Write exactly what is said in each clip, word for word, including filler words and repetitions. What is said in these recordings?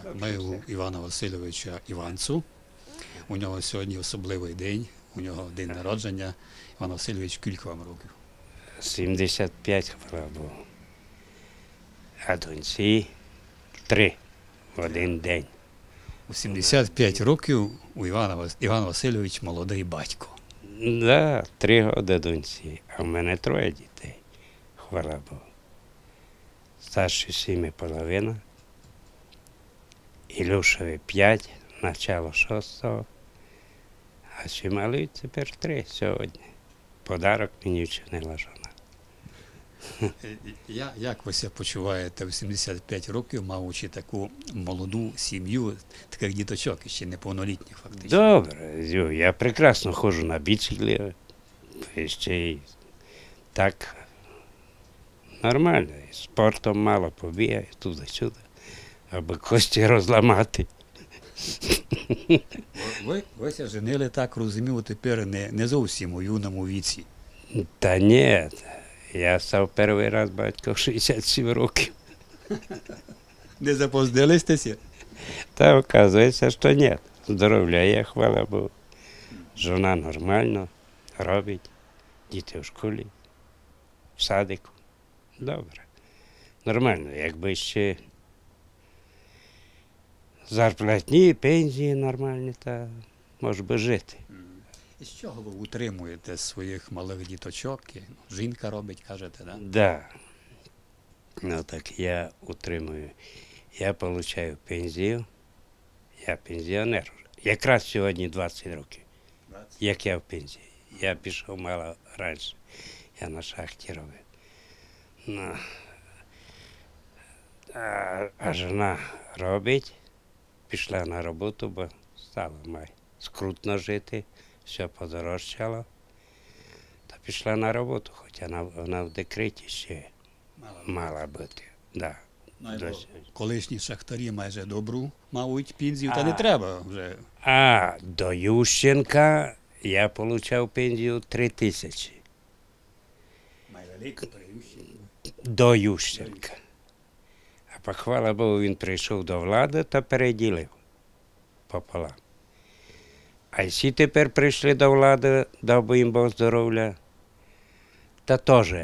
Ми у Івана Васильовича Іванцу. У нього сьогодні особливий день, у нього день народження. Іван Васильович, кілька вам років? сімдесят п'ять, хвала Богу. А доньці три в один день. У сімдесят п'ять років у Івана, Вас- Іван Васильович молодий батько. Да, три роки доньці, а в мене троє дітей, хвала Богу. Старший сім і половина, Ілюшеві п'ять, начало шостого, а ще малий тепер три сьогодні. Подарок мені вчинила жона. Я, як ви себе почуваєте в сімдесят п'ять років, маючи таку молоду сім'ю, таких діточок, ще неповнолітніх фактично? Добре, Зю, я прекрасно ходжу на біциклі, ще й так нормально. І спортом мало побігаю туди-сюди, аби кості розламати. Ви, ви ся женили, так розумію, тепер не, не зовсім у юному віці. Та ні, я став перший раз батько в шістдесят сім років. Не запоздилися? Та оказується, що ні. Здоров'я є, хвала Богу. Жона нормально робить, діти в школі, в садику. Добре. Нормально, якби ще зарплатні, пенсії нормальні, та може би жити. І з чого ви утримуєте своїх малих діточок? Жінка робить, кажете, да? Да. Ну так я утримую. Я отримую пенсію. Я пенсіонер. Якраз сьогодні двадцять років, як я в пенсії. Я пішов мало раніше. Я на шахті робив. Ну, а, а жона робить, пішла на роботу, бо стало май скрутно жити, все подорожчало. Та пішла на роботу, хоча вона, вона в декреті ще мала бути. Да. Досі. Колишні шахтарі майже добру мають пенсію, та А. не треба вже. А до Ющенка я отримав пенсію три тисячі. До Ющенка. А похвала Богу, він прийшов до влади та переділив пополам. А всі тепер прийшли до влади, дав би їм Бог здоров'я, та теж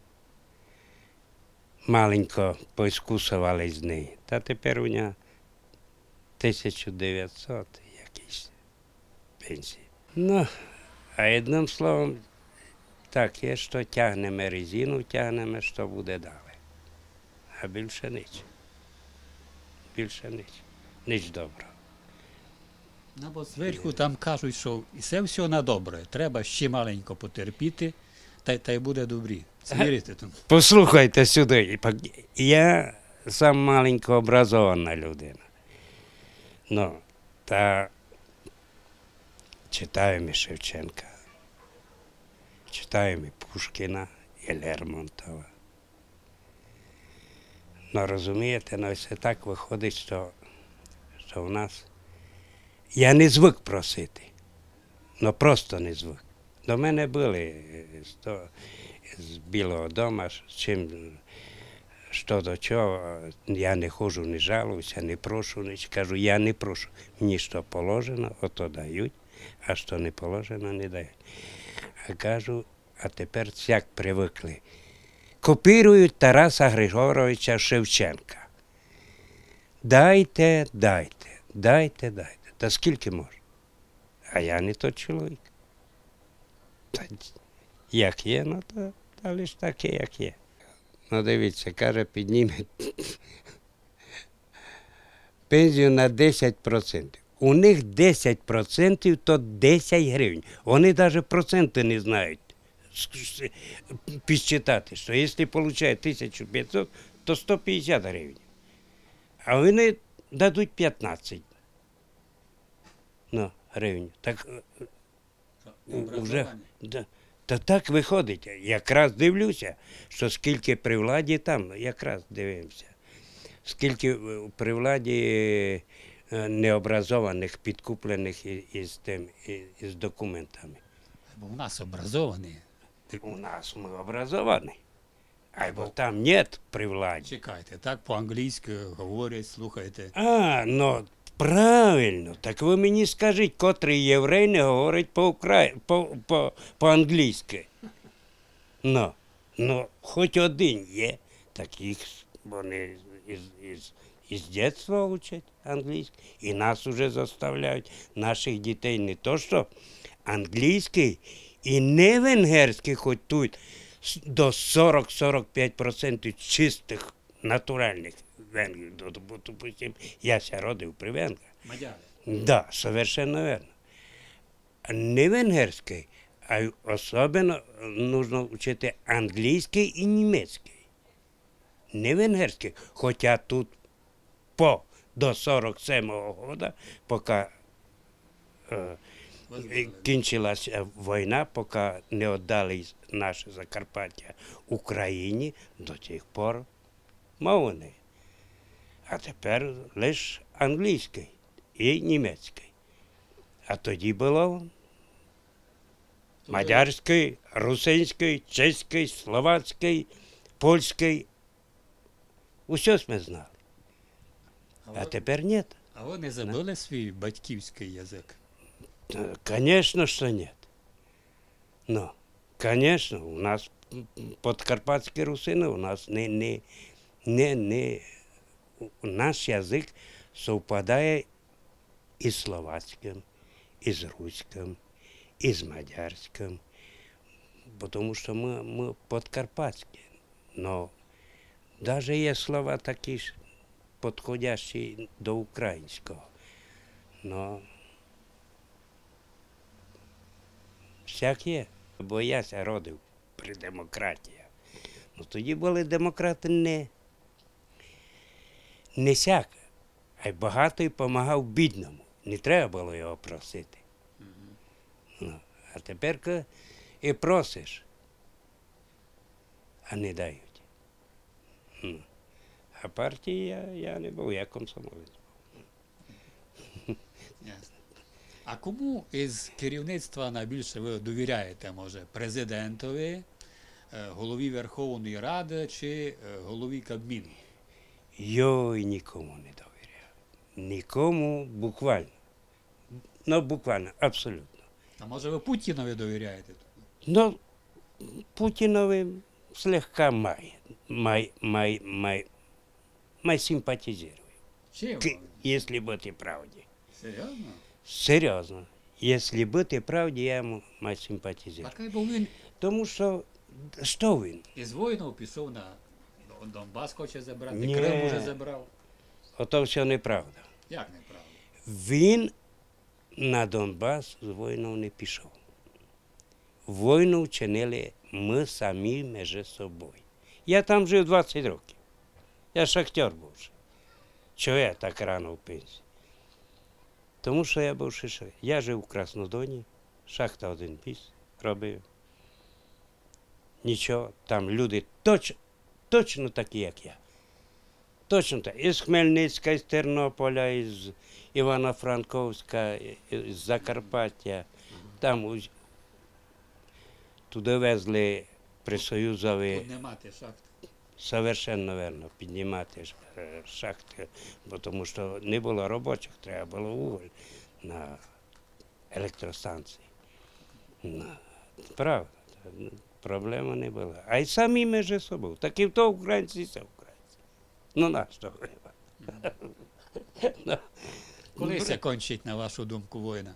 маленько поіскусували з неї. Та тепер у нього тисяча дев'ятсот якісь пенсії. Ну, а одним словом, так є, що тягнемо резину, тягнемо, що буде далі. А більше ніч. Більше ніч. Ніч доброго. Ну, бо зверху там кажуть, що і все все на добре. Треба ще маленько потерпіти, та, й- та й буде добрі. Це вірите тому? Послухайте сюди. Я сам маленько образована людина. Ну, та читаю і Шевченка, читаю і Пушкіна, і Лермонтова. Ну, розумієте, ну, все так виходить, що, що в нас... Я не звик просити, ну просто не звик. До мене були з, то, з Білого дому, з чим, що до чого, я не ходжу, не жалуюся, не прошу, не кажу, я не прошу. Мені що положено, ото дають, а що не положено, не дають. А кажу, а тепер як привикли. Копірують Тараса Григоровича Шевченка. Дайте, дайте, дайте, дайте. Та скільки можна? А я не той чоловік. Та як є, ну то, та лише таке, як є. Ну дивіться, каже, підніме пенсію на десять відсотків. У них десять відсотків то десять гривень. Вони навіть проценти не знають підсчитати, що якщо отримує тисячу п'ятсот, то сто п'ятдесят гривень. А вони дадуть п'ятнадцять. Ну, гривень. Так, вже, да, та так виходить. Якраз дивлюся, що скільки при владі там, якраз дивимося. Скільки при владі необразованих, підкуплених із, тим, із документами. Бо в нас образовані. У нас ми образовані. Або там нет при владі. Чекайте, так по-англійськи говорять, слухайте. А, ну правильно. Так ви мені скажіть, котрий єврей не говорить по-украї... по, по, по-англійськи. Ну, ну, хоч один є, так їх вони із, із, із дитинства учать англійський. І нас уже заставляють, наших дітей не то що англійський і не венгерський, хоч тут с- до сорок-сорок п'ять відсотків чистих натуральних венгрів. До- до- бо, допустим, я ся родив при венграх. Мадяри. Да, совершенно верно. Не венгерський, а й особливо нужно вчити англійський і німецький. Не венгерський, хоча тут по до сорок сьомого года, поки е, кінчилася війна, поки не віддали наше Закарпаття Україні, до тих пор мовний. А тепер лише англійський і німецький. А тоді було мадярський, русинський, чеський, словацький, польський. Усе ми знали. А тепер ні. А ви не забули свій батьківський язик? Конечно, что нет. Но, конечно, у нас подкарпатські русини, у нас не, не, не, не, наш язик совпадає із словацьким, із руським, із мадярським, тому що ми, ми подкарпатські. Но навіть є слова такі ж підходящі до українського. Но всяк є, бо я ся родив при демократії. Ну тоді були демократи не, не сяк, а й багатий допомагав бідному. Не треба було його просити. Ну, а тепер ка і просиш, а не дають. Ну, а партії я, я не був, я комсомолець. Ясно. А кому із керівництва найбільше ви довіряєте, може, президентові, е, голові Верховної Ради чи е, голові Кабміну? Йой, нікому не довіряю. Нікому буквально. Ну, буквально, абсолютно. А може ви Путінові довіряєте? Ну, Путінові слегка май, май, май, май, май симпатизирую. Чим? К- Если бути правді. Серйозно? Серйозно. Якщо бути правді, я йому май симпатизирую. Так бо він Тому що, що він? із воїнів пішов на Донбас, хоче забрати, Ні. Крим уже забрав. Ото все неправда. Як неправда? Він на Донбас з війною не пішов. Війну вчинили ми самі між собою. Я там жив двадцять років. Я шахтер був. ще. Чого я так рано в пенсії? Тому що я був ще. ще- Я жив у Краснодоні, шахта один піс робив. Нічого, там люди точ, точно такі, як я. Точно так. Із Хмельницька, із Тернополя, із Івано-Франковська, із Закарпаття. Там усь- туди везли при Союзові. Піднімати шахти. Совершенно верно, піднімати ж, е, шахти, бо тому що не було робочих, треба було вуголь на електростанції. Ну, правда, та, проблема не була. А й самі між собою. Так і в то українці, і це українці. Ну на що воювати? Ну, Коли це кончить, на вашу думку, війна?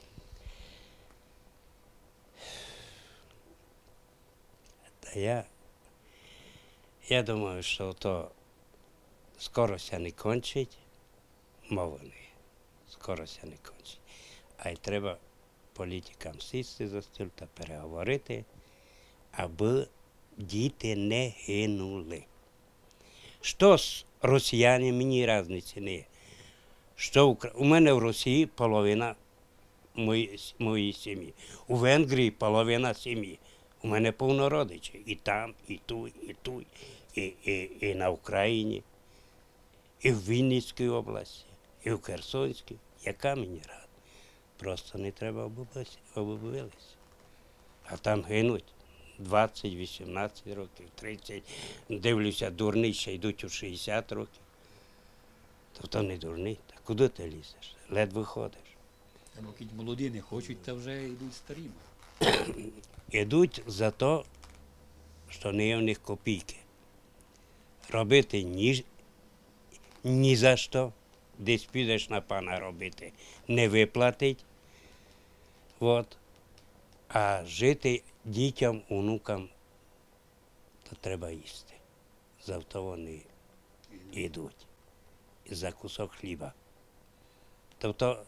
Та я, я думаю, що то скоро ся не кончить, мовини. Скоро ся не кончить. А й треба політикам сісти за стіл та переговорити, аби діти не гинули. Що з росіяни, мені різниці не є. Що Укра... У мене в Росії половина моєї, моєї сім'ї. У Венгрії половина сім'ї. У мене повно родичів. І там, і тут, і тут, і, і, і на Україні, і в Вінницькій області, і в Херсонській. Яка мені рада? Просто не треба обобилися. А там гинуть двадцять, вісімнадцять років, тридцять. Дивлюся, дурні ще йдуть у шістдесят років. Тобто не дурні. Та куди ти лізеш? Ледве ходиш. Або якісь молоді не хочуть, та вже йдуть старіми. Ідуть за те, що не є в них копійки. Робити ні, ні за що. Десь підеш на пана робити, не виплатить. От. А жити дітям, онукам, то треба їсти. Завтра вони йдуть. І за кусок хліба. Тобто,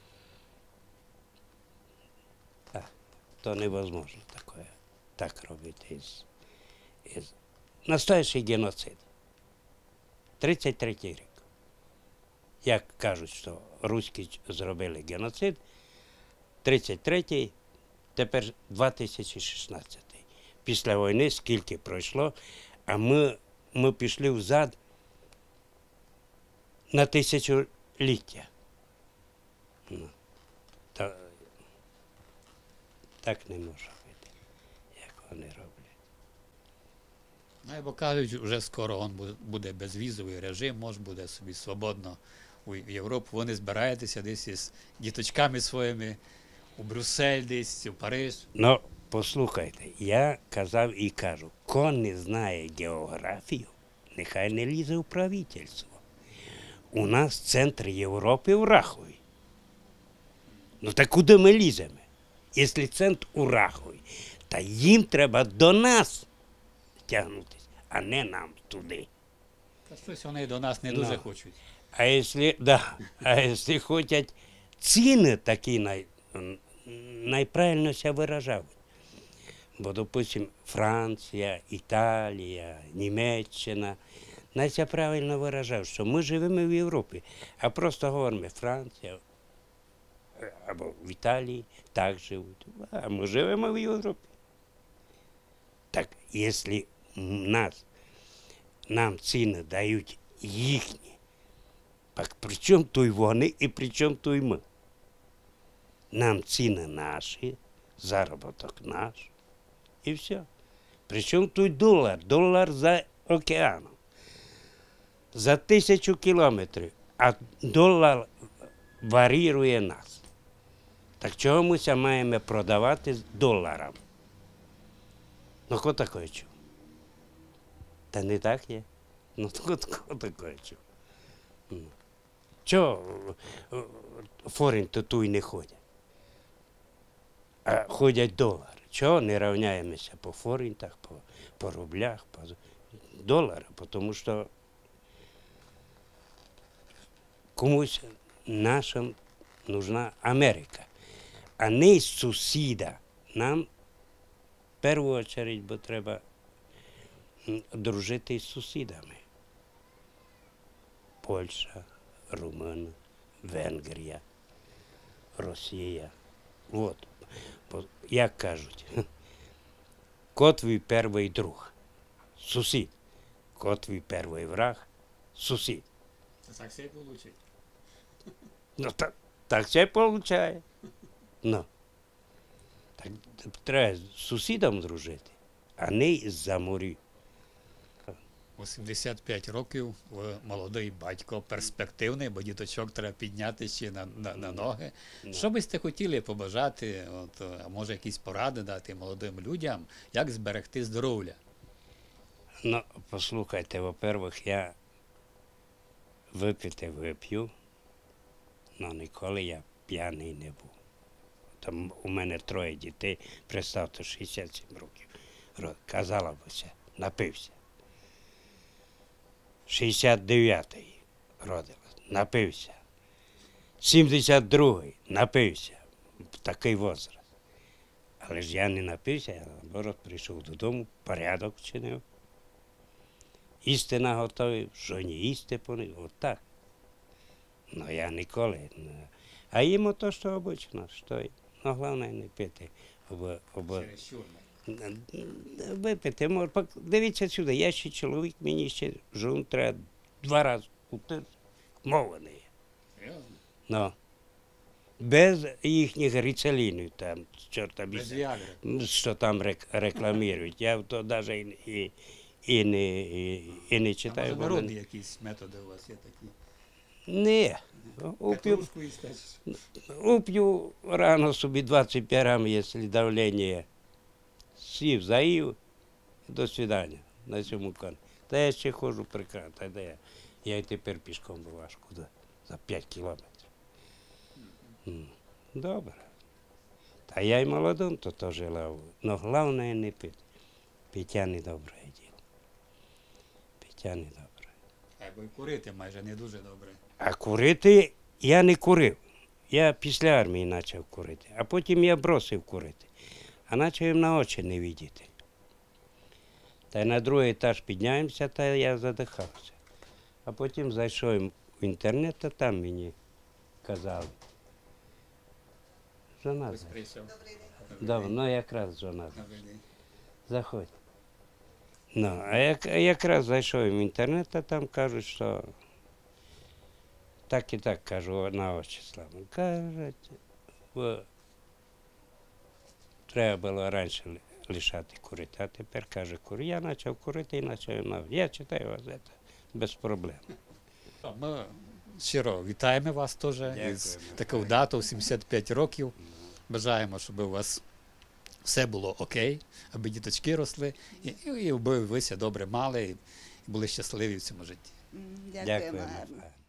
так, то невозможно таке, так робити. Із, із. Настоящий геноцид. тридцять третій рік. Як кажуть, що руські зробили геноцид, тридцять третій, тепер дві тисячі шістнадцятий. Після війни скільки пройшло, а ми, ми пішли взад на тисячоліття. Ну, та, так не може бути, як вони роблять. Ну, бо кажуть, вже скоро он бу- буде безвізовий режим, може буде собі свободно у Європу. Ви не збираєтеся десь із діточками своїми у Брюссель, десь у Париж. Ну, послухайте, я казав і кажу, хто не знає географію, нехай не лізе у правительство. У нас центр Європи у Рахові. Ну так куди ми ліземо? Якщо центр у Рахові, то їм треба до нас тягнутися, а не нам туди. Та щось вони до нас не Ну. дуже хочуть. А якщо, да, а якщо хочуть ціни такі, най, найправильно себе виражають. Бо, допустим, Франція, Італія, Німеччина, найся правильно виражають, що ми живемо в Європі, а просто говоримо Франція або в Італії так живуть, а ми живемо в Європі. Так, якщо нас, нам ціни дають їхні, так при чому тут вони і при чому тут ми? Нам ціни наші, заробіток наш, і все. Причому тут долар, долар за океаном, за тисячу кілометрів, а долар варірує нас. Так чого ми ся маємо продавати з доларом? Ну, хто таке чув? Та не так є. Ну, хто таке чув? Чого форинти тут не ходять? А ходять долари. Чого не рівняємося по форинтах, по, по рублях, по доларах? Тому що комусь нашим нужна Америка, а не з сусіда. Нам в першу чергу бо треба дружити з сусідами. Польща, Румунія, Венгрія, Росія. От. Як кажуть, кот твій перший друг, сусід. Кот твій перший враг, сусід. Це так все виходить. Ну, так, так це виходить. Ну. Так треба з сусідом дружити, а не з-за морі. У сімдесят п'ять років ви молодий батько, перспективний, бо діточок треба підняти ще на, на, на ноги. Ну. Що би сте хотіли побажати, от, а може якісь поради дати молодим людям, як зберегти здоров'я? Ну, послухайте, во-первых, я випити вип'ю, але ніколи я п'яний не був. Там у мене троє дітей, представте, шістдесят сім років. Ро- Казала б це, напився. шістдесят дев'ятий родилась, напився. сімдесят другий напився. Такий возраст. Але ж я не напився, я наоборот прийшов додому, порядок вчинив. Їсти наготовив, що не їсти понив, отак. Ну я ніколи не. А їм то, що обично, що й. Ну, головне не пити. Об, об, Чересчур. випити, може, пок- дивіться сюди, я ще чоловік, мені ще жон треба два рази. Мови не є. Серйозно? Ну, без їхніх ріцелінів там, чорта Без біса, Віагри. що там рек- рекламують. Я в то навіть і, і, і, не, і, і не А читаю. може бо народні мене- якісь методи у вас є такі? Ні. Уп'ю, Петрушку їсте? уп'ю рано собі двадцять п'ять грам, якщо давлення. Сів, заїв, до свидання на цьому коні. Та я ще ходжу прекрасно, та де я. Я і тепер пішком важко, за, за п'ять кілометрів. М, Добре. Та я й молодим то теж лав. Но головне не пити. Пиття не добре діло. Пиття не добре. Або й курити майже не дуже добре. А курити я не курив. Я після армії почав курити, а потім я бросив курити. А почав на очі не видіти. Та й на другий етаж підняємося, та я задихався. А потім зайшов в інтернет, та там мені казали. Жона. Хтось прийшов. Давно якраз жона. Добрий день. Заходь. Ну, а як, а якраз зайшов в інтернет, а там кажуть, що так і так кажу на очі слава. Кажуть, бо треба було раніше ли- лишати курити, а тепер каже, кури. Я почав курити і почав на. Я читаю вас це без проблем. Ми щиро вітаємо вас теж із Дякуємо. такою датою сімдесят п'ять років. Бажаємо, щоб у вас все було окей, аби діточки росли, і, і аби ви все добре мали і були щасливі в цьому житті. М, Дякуємо Дякуємо. гарно.